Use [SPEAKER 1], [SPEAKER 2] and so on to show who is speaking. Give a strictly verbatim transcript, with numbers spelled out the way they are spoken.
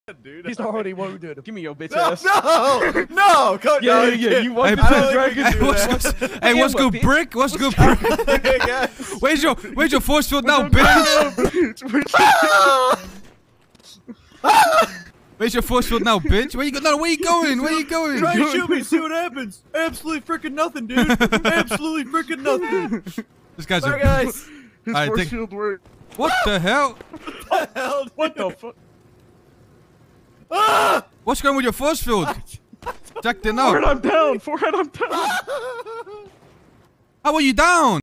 [SPEAKER 1] Dude,
[SPEAKER 2] He's already wounded.
[SPEAKER 3] Give me your bitch
[SPEAKER 1] no,
[SPEAKER 3] ass.
[SPEAKER 1] no, no, come
[SPEAKER 3] Yeah,
[SPEAKER 1] no,
[SPEAKER 3] yeah, yeah. You want
[SPEAKER 4] Hey,
[SPEAKER 3] this dragon?
[SPEAKER 4] Hey, what's good? Hey, what's good,
[SPEAKER 3] bitch?
[SPEAKER 4] brick? What's good, brick? Where's your Where's your force field now, bitch? Where's your force field now, bitch? Where you go? No, where you going? Where you going?
[SPEAKER 1] Try and shoot me, see what happens. Absolutely freaking nothing, dude. Absolutely freaking nothing.
[SPEAKER 4] This guy's
[SPEAKER 1] Sorry,
[SPEAKER 4] a.
[SPEAKER 1] guys.
[SPEAKER 2] His
[SPEAKER 4] Alright,
[SPEAKER 2] force
[SPEAKER 4] take-
[SPEAKER 2] shield worked.
[SPEAKER 4] What the hell?
[SPEAKER 1] What the hell?
[SPEAKER 3] What the fuck?
[SPEAKER 1] Ah!
[SPEAKER 4] What's going on with your force field? Jacked it
[SPEAKER 3] Forehead,
[SPEAKER 4] out.
[SPEAKER 3] I'm down. Forehead, I'm down.
[SPEAKER 4] How are you down?